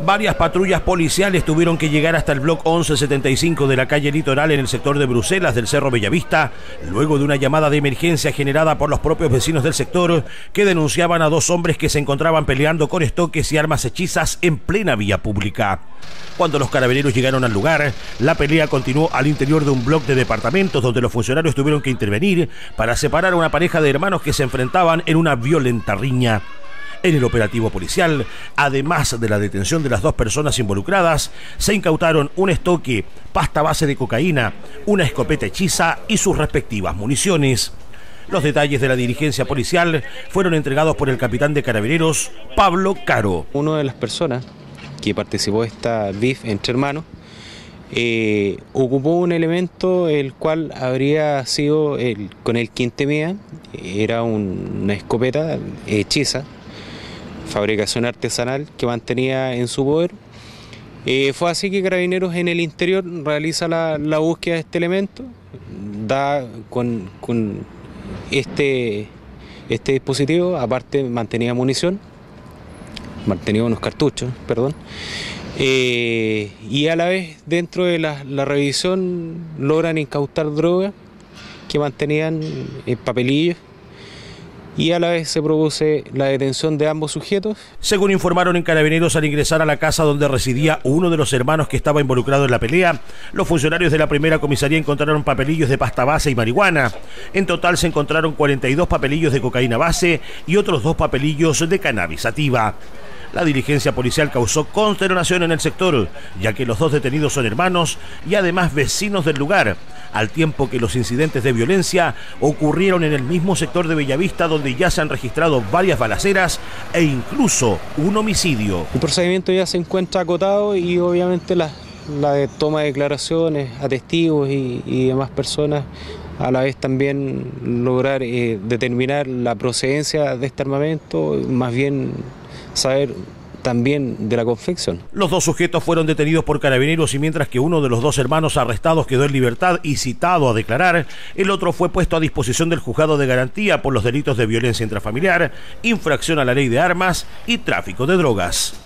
Varias patrullas policiales tuvieron que llegar hasta el bloque 1175 de la calle Litoral en el sector de Bruselas del Cerro Bellavista, luego de una llamada de emergencia generada por los propios vecinos del sector que denunciaban a dos hombres que se encontraban peleando con estoques y armas hechizas en plena vía pública. Cuando los carabineros llegaron al lugar, la pelea continuó al interior de un bloque de departamentos donde los funcionarios tuvieron que intervenir para separar a una pareja de hermanos que se enfrentaban en una violenta riña. En el operativo policial, además de la detención de las dos personas involucradas, se incautaron un estoque, pasta base de cocaína, una escopeta hechiza y sus respectivas municiones. Los detalles de la dirigencia policial fueron entregados por el capitán de Carabineros, Pablo Caro. Una de las personas que participó de esta BIF entre hermanos ocupó un elemento el cual habría sido con el que temía, era una escopeta hechiza, fabricación artesanal que mantenía en su poder. Fue así que Carabineros en el interior realiza la búsqueda de este elemento, da con este dispositivo, aparte mantenía munición, mantenía unos cartuchos, perdón, y a la vez dentro de la revisión logran incautar drogas que mantenían papelillos, y a la vez se produce la detención de ambos sujetos. Según informaron en Carabineros, al ingresar a la casa donde residía uno de los hermanos que estaba involucrado en la pelea, los funcionarios de la primera comisaría encontraron papelillos de pasta base y marihuana. En total se encontraron 42 papelillos de cocaína base y otros 2 papelillos de cannabis sativa. La diligencia policial causó consternación en el sector, ya que los dos detenidos son hermanos y además vecinos del lugar, al tiempo que los incidentes de violencia ocurrieron en el mismo sector de Bellavista, donde ya se han registrado varias balaceras e incluso un homicidio. El procedimiento ya se encuentra acotado y obviamente la de toma de declaraciones a testigos y demás personas, a la vez también lograr determinar la procedencia de este armamento, más bien saber también de la confección. Los dos sujetos fueron detenidos por Carabineros y mientras que uno de los dos hermanos arrestados quedó en libertad y citado a declarar, el otro fue puesto a disposición del juzgado de garantía por los delitos de violencia intrafamiliar, infracción a la ley de armas y tráfico de drogas.